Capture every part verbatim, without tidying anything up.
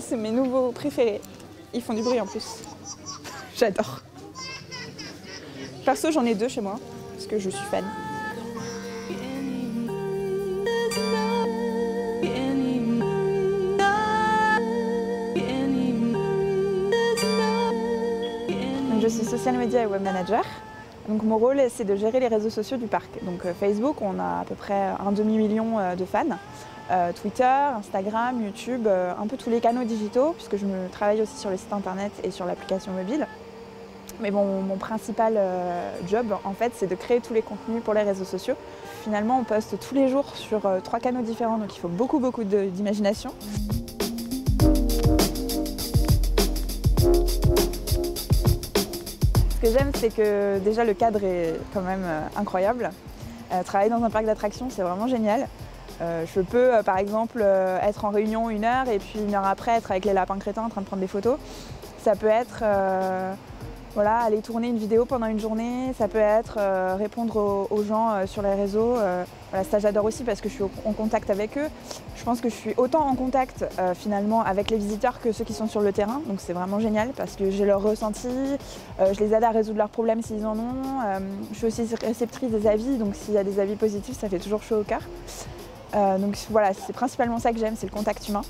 c'est mes nouveaux préférés. Ils font du bruit en plus. J'adore. Perso, j'en ai deux chez moi, parce que je suis fan. Donc, je suis social media et web manager. Donc, mon rôle, c'est de gérer les réseaux sociaux du parc. Donc euh, Facebook, on a à peu près un demi-million euh, de fans. Euh, Twitter, Instagram, YouTube, euh, un peu tous les canaux digitaux, puisque je me travaille aussi sur le site internet et sur l'application mobile. Mais bon, mon principal euh, job, en fait, c'est de créer tous les contenus pour les réseaux sociaux. Finalement, on poste tous les jours sur euh, trois canaux différents, donc il faut beaucoup, beaucoup d'imagination. Ce que j'aime, c'est que déjà le cadre est quand même euh, incroyable. Euh, travailler dans un parc d'attractions, c'est vraiment génial. Euh, je peux, euh, par exemple, euh, être en réunion une heure et puis une heure après être avec les lapins crétins en train de prendre des photos. Ça peut être euh, voilà, aller tourner une vidéo pendant une journée, ça peut être euh, répondre aux, aux gens euh, sur les réseaux. Euh, voilà, ça j'adore aussi parce que je suis au, en contact avec eux. Je pense que je suis autant en contact euh, finalement avec les visiteurs que ceux qui sont sur le terrain. Donc c'est vraiment génial parce que j'ai leur ressenti, euh, je les aide à résoudre leurs problèmes s'ils en ont. Euh, je suis aussi réceptrice des avis, donc s'il y a des avis positifs, ça fait toujours chaud au cœur. Euh, donc voilà, c'est principalement ça que j'aime, c'est le contact humain.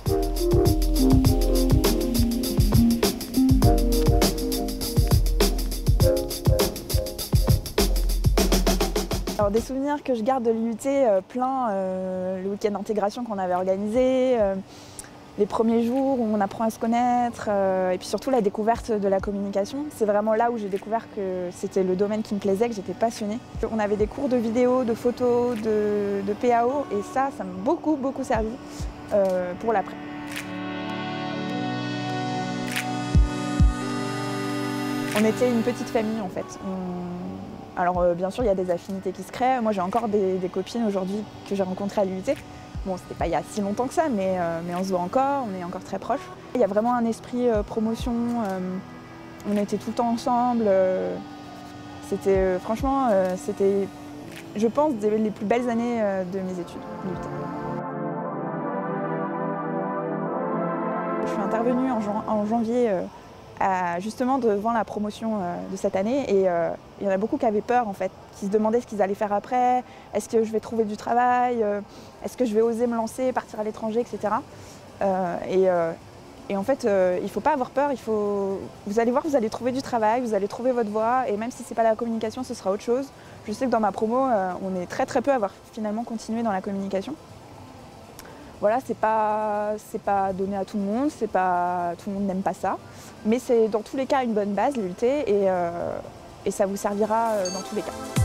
Alors, des souvenirs que je garde de l'I U T, euh, plein, euh, le week-end d'intégration qu'on avait organisé, euh, les premiers jours où on apprend à se connaître, euh, et puis surtout la découverte de la communication. C'est vraiment là où j'ai découvert que c'était le domaine qui me plaisait, que j'étais passionnée. On avait des cours de vidéo, de photos, de, de P A O, et ça, ça m'a beaucoup, beaucoup servi euh, pour l'après. On était une petite famille en fait. On... Alors euh, bien sûr, il y a des affinités qui se créent. Moi, j'ai encore des, des copines aujourd'hui que j'ai rencontrées à l'I U T. Bon, c'était pas il y a si longtemps que ça, mais, euh, mais on se voit encore, on est encore très proches. Il y a vraiment un esprit euh, promotion, euh, on était tout le temps ensemble. Euh, c'était, euh, franchement, euh, c'était, je pense, des, les plus belles années euh, de mes études, l'I U T. Je suis intervenue en, jan en janvier euh, à, justement devant la promotion euh, de cette année et euh, il y en a beaucoup qui avaient peur en fait, qui se demandaient ce qu'ils allaient faire après, est-ce que je vais trouver du travail, euh, est-ce que je vais oser me lancer, partir à l'étranger, et cetera. Euh, et, euh, et en fait, euh, il ne faut pas avoir peur, il faut... vous allez voir, vous allez trouver du travail, vous allez trouver votre voie et même si ce n'est pas la communication, ce sera autre chose. Je sais que dans ma promo, euh, on est très très peu à avoir finalement continué dans la communication. Voilà, c'est pas, c'est pas donné à tout le monde, c'est pas, tout le monde n'aime pas ça, mais c'est dans tous les cas une bonne base, l'I U T, et, euh, et ça vous servira dans tous les cas.